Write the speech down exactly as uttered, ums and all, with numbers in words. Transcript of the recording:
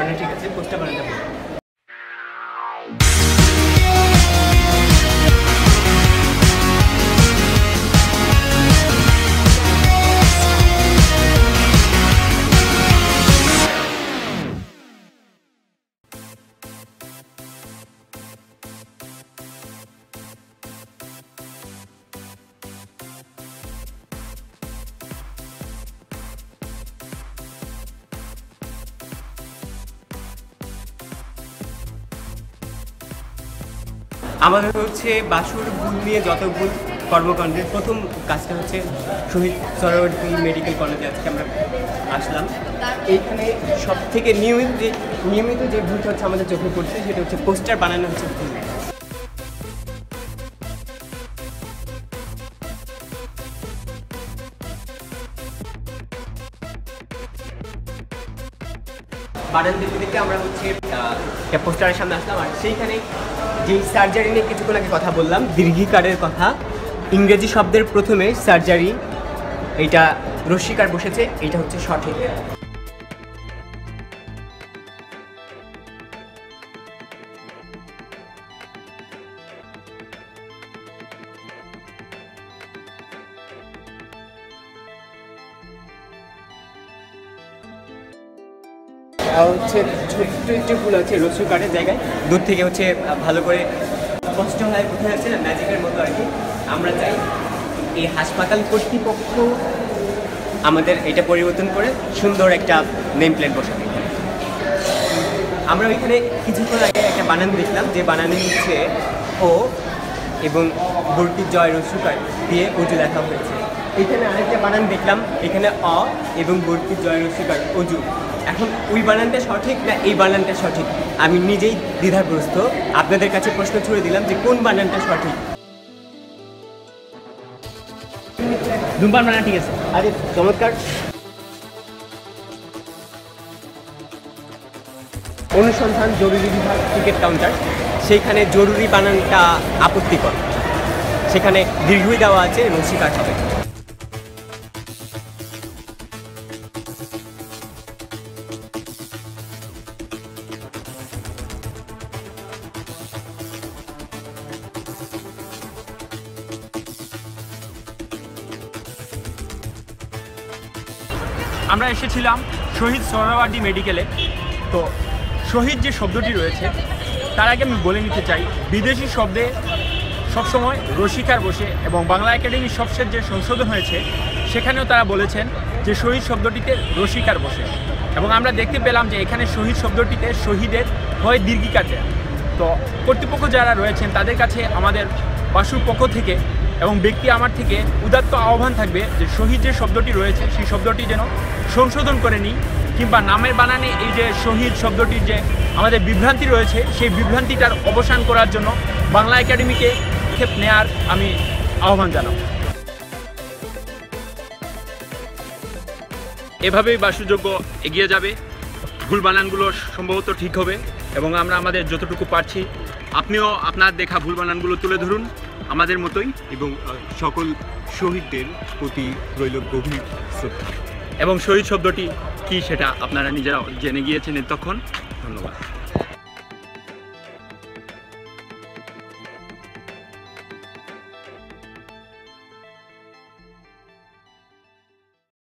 আচ্ছা ঠিক আছে, পোস্টার বানাতে হবে। আমাদের হচ্ছে বাসুর ভুল নিয়ে যত ভুল কর্মকাণ্ডের প্রথম কাজটা হচ্ছে শহীদ সোহরাওয়ার্দী মেডিকেল কলেজে আজকে আমরা আসলাম। এইখানে সব থেকে নিয়মিত যে নিয়মিত যে ভুলটা হচ্ছে আমাদের চোখে পড়ছে সেটা হচ্ছে পোস্টার বানানো হচ্ছে ভুল। বানান দেখতে দেখতে আমরা হচ্ছে একটা পোস্টারের সামনে আসলাম, আর সেইখানে যে সার্জারি নিয়ে কিছুক্ষণ আগে কথা বললাম, দীর্ঘিকারের কথা, ইংরেজি শব্দের প্রথমে সার্জারি, এইটা রস্বীকার বসেছে, এইটা হচ্ছে সঠিক। হচ্ছে ছোট্ট একটু ভুল আছে রসু কাটের জায়গায়, দূর থেকে হচ্ছে ভালো করে স্পষ্ট হয় বোঝা যাচ্ছে না, ম্যাজিকের মতো আর কি। আমরা চাই এই হাসপাতাল কর্তৃপক্ষ আমাদের এটা পরিবর্তন করে সুন্দর একটা নেম প্লেট বসাবে। আমরা ওইখানে কিছুক্ষণ আগে একটা বানান দেখলাম, যে বানানে হচ্ছে ও এবং বর্তির জয় রসুকার দিয়ে অজু লেখা হয়েছে। এখানে আরেকটা বানান দেখলাম, এখানে অ এবং বর্তির জয় রসুকার অজু। এখন ওই বানানটা সঠিক না এই বানানটা সঠিক, আমি নিজেই দ্বিধাগ্রস্ত। আপনাদের কাছে প্রশ্ন ছুড়ে দিলাম যে কোন বানানটা সঠিক। ধূমপান বানান ঠিক আছে, আরে চমৎকার। অনুসন্ধান জরুরি বিভাগ টিকিট কাউন্টার, সেইখানে জরুরি বানানটা আপত্তিকর, সেখানে দীর্ঘই দেওয়া আছে এবং স্বীকার হবে। আমরা এসেছিলাম শহীদ সোহরাওয়ার্দী মেডিকেলে। তো শহীদ যে শব্দটি রয়েছে তার আগে আমি বলে নিতে চাই, বিদেশি শব্দে সবসময় রসিকার বসে, এবং বাংলা একাডেমির সবশেষ যে সংশোধন হয়েছে সেখানেও তারা বলেছেন যে শহীদ শব্দটিতে রসিকার বসে, এবং আমরা দেখতে পেলাম যে এখানে শহীদ শব্দটিতে শহীদের হয় দীর্ঘিকার দেয়। তো কর্তৃপক্ষ যারা রয়েছেন তাদের কাছে আমাদের বাসুর পক্ষ থেকে এবং ব্যক্তি আমার থেকে উদাত্ত আহ্বান থাকবে যে শহীদ যে শব্দটি রয়েছে সেই শব্দটি যেন সংশোধন করে নিই, কিংবা নামের বানানে এই যে শহীদ শব্দটির যে আমাদের বিভ্রান্তি রয়েছে সেই বিভ্রান্তিটার অবসান করার জন্য বাংলা একাডেমিকে ক্ষেপ নেয়ার আমি আহ্বান জানাব। এভাবেই বাসুযোগ্য এগিয়ে যাবে, ভুল বানানগুলো সম্ভবত ঠিক হবে, এবং আমরা আমাদের যতটুকু পারছি আপনিও আপনার দেখা ভুল বানানগুলো তুলে ধরুন আমাদের মতোই, এবং সকল শহীদদের প্রতি রইল গভীর শ্রদ্ধা। এবং শহীদ শব্দটি কি সেটা আপনারা নিজেরা জেনে গিয়েছেন এতক্ষণ। ধন্যবাদ।